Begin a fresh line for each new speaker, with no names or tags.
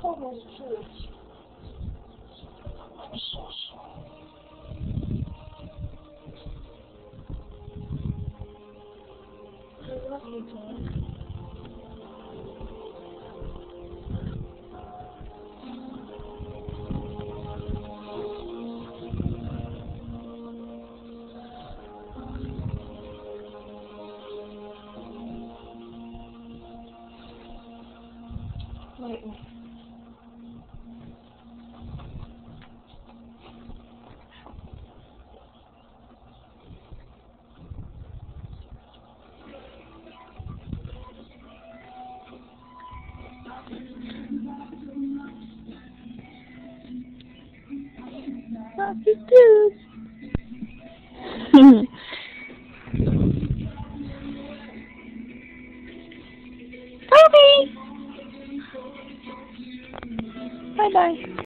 almost church. I love you, Dad. Wait. What to do? Tobi! Bye bye.